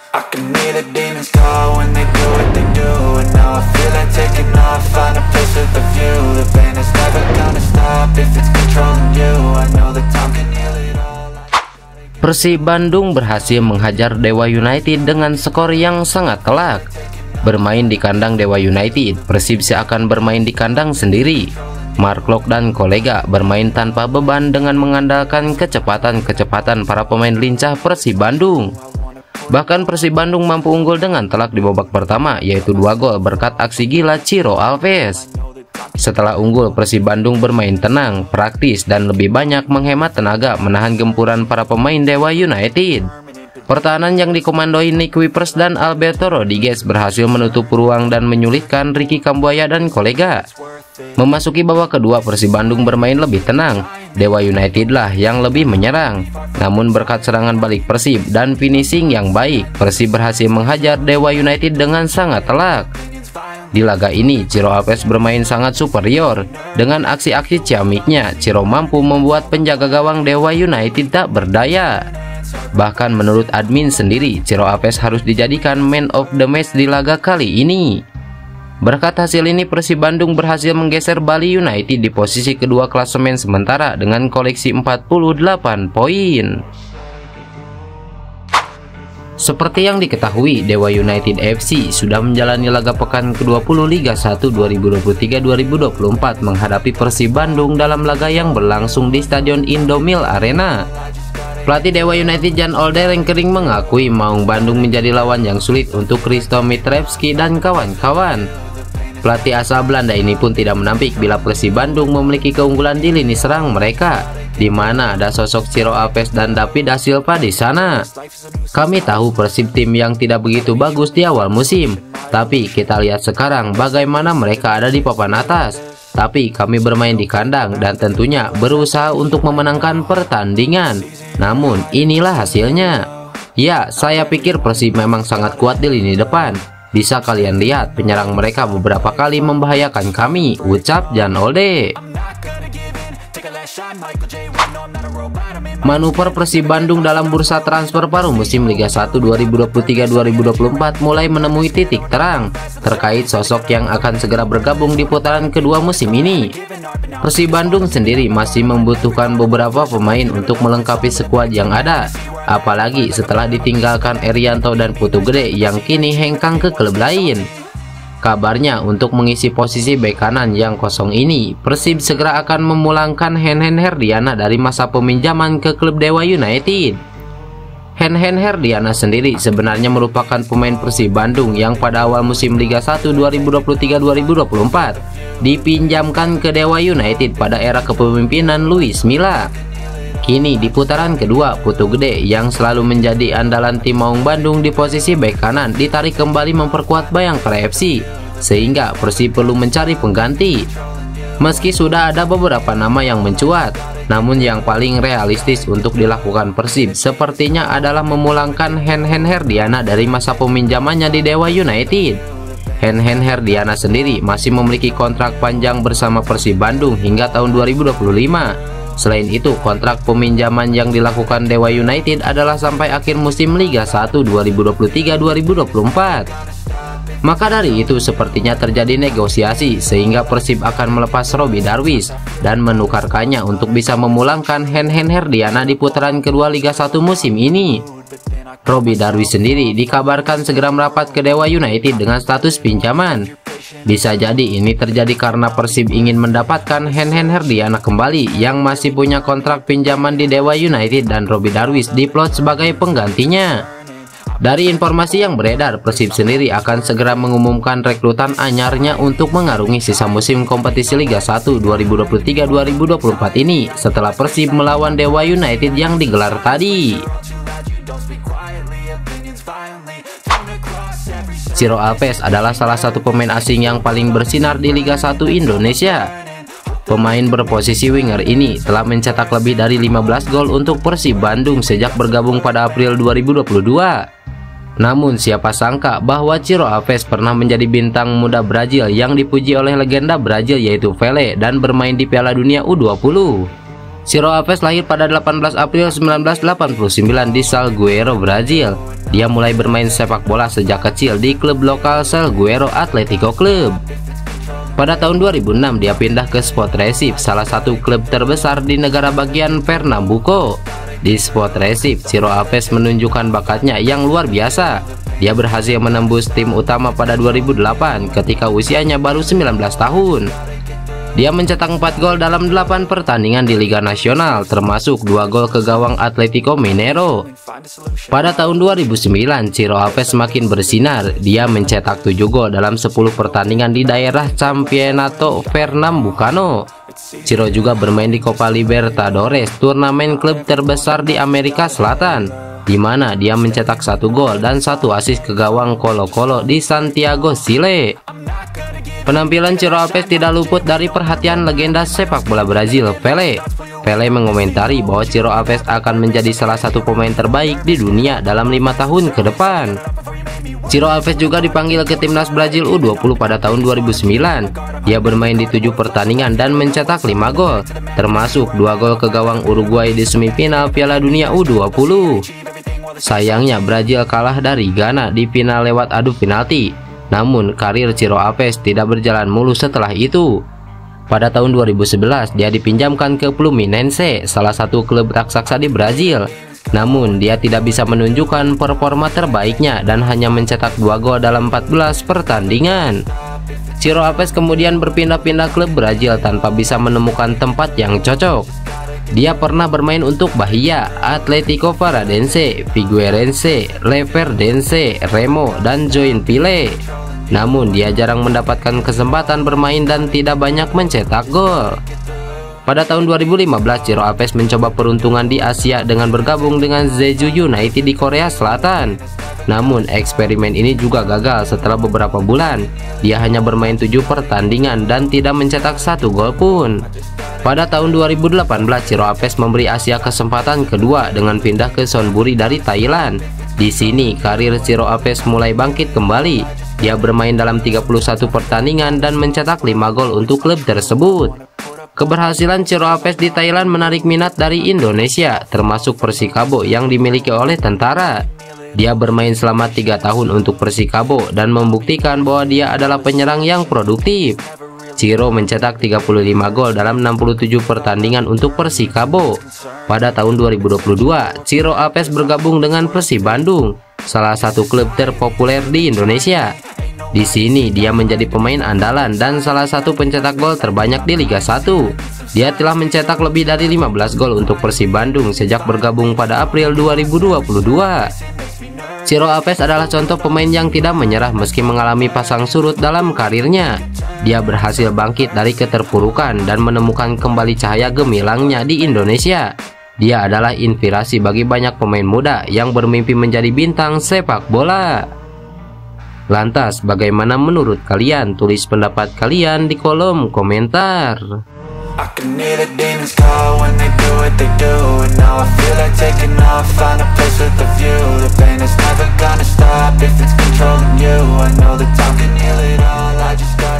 I can hear the demons call when they do what they do. And now I feel like taking off, find a place with a view. The pain is never gonna stop if it's controlling you. I know that time can heal it all. Persib Bandung berhasil menghajar Dewa United dengan skor yang sangat telak. Bermain di kandang Dewa United, Persib seakan bermain di kandang sendiri. Mark Locke dan kolega bermain tanpa beban dengan mengandalkan kecepatan para pemain lincah Persib Bandung. Bahkan Persib Bandung mampu unggul dengan telak di babak pertama, yaitu 2 gol berkat aksi gila Ciro Alves. Setelah unggul, Persib Bandung bermain tenang, praktis, dan lebih banyak menghemat tenaga menahan gempuran para pemain Dewa United. Pertahanan yang dikomandoi Nick Wipers dan Alberto Rodriguez berhasil menutup ruang dan menyulitkan Ricky Kambuaya dan kolega. Memasuki babak kedua, Persib Bandung bermain lebih tenang. Dewa United lah yang lebih menyerang. Namun berkat serangan balik Persib dan finishing yang baik, Persib berhasil menghajar Dewa United dengan sangat telak. Di laga ini, Ciro Alves bermain sangat superior. Dengan aksi-aksi ciamiknya, Ciro mampu membuat penjaga gawang Dewa United tak berdaya. Bahkan menurut admin sendiri, Ciro Alves harus dijadikan man of the match di laga kali ini. Berkat hasil ini, Persib Bandung berhasil menggeser Bali United di posisi kedua klasemen sementara dengan koleksi 48 poin. Seperti yang diketahui, Dewa United FC sudah menjalani laga pekan ke-20 Liga 1 2023-2024 menghadapi Persib Bandung dalam laga yang berlangsung di Stadion Indomil Arena. Pelatih Dewa United Jan Olde Renkering mengakui Maung Bandung menjadi lawan yang sulit untuk Christo Mitrevski dan kawan-kawan. Pelatih asal Belanda ini pun tidak menampik bila Persib Bandung memiliki keunggulan di lini serang mereka, di mana ada sosok Ciro Alves dan David Da Silva di sana. Kami tahu Persib tim yang tidak begitu bagus di awal musim, tapi kita lihat sekarang bagaimana mereka ada di papan atas. Tapi kami bermain di kandang dan tentunya berusaha untuk memenangkan pertandingan. Namun inilah hasilnya. Ya, saya pikir Persib memang sangat kuat di lini depan. Bisa kalian lihat penyerang mereka beberapa kali membahayakan kami, ucap Jan Olde. Manuver Persib Bandung dalam bursa transfer paruh musim Liga 1 2023-2024 mulai menemui titik terang terkait sosok yang akan segera bergabung di putaran kedua musim ini. Persib Bandung sendiri masih membutuhkan beberapa pemain untuk melengkapi skuad yang ada, apalagi setelah ditinggalkan Erianto dan Putu Gede yang kini hengkang ke klub lain. Kabarnya untuk mengisi posisi bek kanan yang kosong ini, Persib segera akan memulangkan Henhen Herdiana dari masa peminjaman ke klub Dewa United. Henhen Herdiana sendiri sebenarnya merupakan pemain Persib Bandung yang pada awal musim Liga 1 2023-2024 dipinjamkan ke Dewa United pada era kepemimpinan Luis Milla. Kini di putaran kedua, Putu Gede yang selalu menjadi andalan tim Maung Bandung di posisi bek kanan ditarik kembali memperkuat Bayangkara FC, sehingga Persib perlu mencari pengganti. Meski sudah ada beberapa nama yang mencuat, namun yang paling realistis untuk dilakukan Persib sepertinya adalah memulangkan Henhen Herdiana dari masa peminjamannya di Dewa United. Henhen Herdiana sendiri masih memiliki kontrak panjang bersama Persib Bandung hingga tahun 2025. Selain itu, kontrak peminjaman yang dilakukan Dewa United adalah sampai akhir musim Liga 1 2023-2024. Maka dari itu sepertinya terjadi negosiasi sehingga Persib akan melepas Robby Darwish dan menukarkannya untuk bisa memulangkan Henhen Herdiana di putaran kedua Liga 1 musim ini. Robby Darwish sendiri dikabarkan segera merapat ke Dewa United dengan status pinjaman. Bisa jadi ini terjadi karena Persib ingin mendapatkan Henhen Herdiana kembali yang masih punya kontrak pinjaman di Dewa United dan Robby Darwish diplot sebagai penggantinya. Dari informasi yang beredar, Persib sendiri akan segera mengumumkan rekrutan anyarnya untuk mengarungi sisa musim kompetisi Liga 1 2023-2024 ini setelah Persib melawan Dewa United yang digelar tadi. Ciro Alves adalah salah satu pemain asing yang paling bersinar di Liga 1 Indonesia. Pemain berposisi winger ini telah mencetak lebih dari 15 gol untuk Persib Bandung sejak bergabung pada April 2022. Namun siapa sangka bahwa Ciro Alves pernah menjadi bintang muda Brazil yang dipuji oleh legenda Brazil yaitu Pelé dan bermain di Piala Dunia U20. Ciro Alves lahir pada 18 April 1989 di Salgueiro, Brazil. Dia mulai bermain sepak bola sejak kecil di klub lokal Salgueiro Atlético Club. Pada tahun 2006 dia pindah ke Sport Recife, salah satu klub terbesar di negara bagian Pernambuco. Di Sport Recife, Ciro Alves menunjukkan bakatnya yang luar biasa. Dia berhasil menembus tim utama pada 2008 ketika usianya baru 19 tahun. Dia mencetak 4 gol dalam 8 pertandingan di Liga Nasional, termasuk 2 gol ke gawang Atlético Mineiro. Pada tahun 2009, Ciro Alves semakin bersinar. Dia mencetak 7 gol dalam 10 pertandingan di daerah Campeonato Pernambucano. Ciro juga bermain di Copa Libertadores, turnamen klub terbesar di Amerika Selatan, di mana dia mencetak 1 gol dan 1 assist ke gawang Colo-Colo di Santiago, Chile. Penampilan Ciro Alves tidak luput dari perhatian legenda sepak bola Brazil, Pelé. Pelé mengomentari bahwa Ciro Alves akan menjadi salah satu pemain terbaik di dunia dalam 5 tahun ke depan. Ciro Alves juga dipanggil ke timnas Brazil U20 pada tahun 2009. Dia bermain di 7 pertandingan dan mencetak 5 gol, termasuk 2 gol ke gawang Uruguay di semifinal Piala Dunia U20. Sayangnya Brazil kalah dari Ghana di final lewat adu penalti. Namun karir Ciro Alves tidak berjalan mulus setelah itu. Pada tahun 2011 dia dipinjamkan ke Fluminense, salah satu klub raksasa di Brazil. Namun dia tidak bisa menunjukkan performa terbaiknya dan hanya mencetak 2 gol dalam 14 pertandingan. Ciro Alves kemudian berpindah-pindah klub Brazil tanpa bisa menemukan tempat yang cocok. Dia pernah bermain untuk Bahia, Atlético Paranaense, Figueirense, Leverdense, Remo, dan Joinville. Namun dia jarang mendapatkan kesempatan bermain dan tidak banyak mencetak gol. Pada tahun 2015, Ciro Alves mencoba peruntungan di Asia dengan bergabung dengan Jeju United di Korea Selatan. Namun eksperimen ini juga gagal setelah beberapa bulan. Dia hanya bermain 7 pertandingan dan tidak mencetak 1 gol pun. Pada tahun 2018, Ciro Alves memberi Asia kesempatan kedua dengan pindah ke Sonburi dari Thailand. Di sini karir Ciro Alves mulai bangkit kembali. Dia bermain dalam 31 pertandingan dan mencetak 5 gol untuk klub tersebut. Keberhasilan Ciro Alves di Thailand menarik minat dari Indonesia, termasuk Persikabo yang dimiliki oleh tentara. Dia bermain selama 3 tahun untuk Persikabo dan membuktikan bahwa dia adalah penyerang yang produktif. Ciro mencetak 35 gol dalam 67 pertandingan untuk Persikabo. Pada tahun 2022, Ciro Alves bergabung dengan Persib Bandung, salah satu klub terpopuler di Indonesia. Di sini dia menjadi pemain andalan dan salah satu pencetak gol terbanyak di Liga 1. Dia telah mencetak lebih dari 15 gol untuk Persib Bandung sejak bergabung pada April 2022. Ciro Alves adalah contoh pemain yang tidak menyerah meski mengalami pasang surut dalam karirnya. Dia berhasil bangkit dari keterpurukan dan menemukan kembali cahaya gemilangnya di Indonesia. Dia adalah inspirasi bagi banyak pemain muda yang bermimpi menjadi bintang sepak bola. Lantas, bagaimana menurut kalian? Tulis pendapat kalian di kolom komentar. I can hear the demons call when they do what they do. And now I feel like taking off, find a place with a view. The pain is never gonna stop if it's controlling you. I know that time can heal it all, I just gotta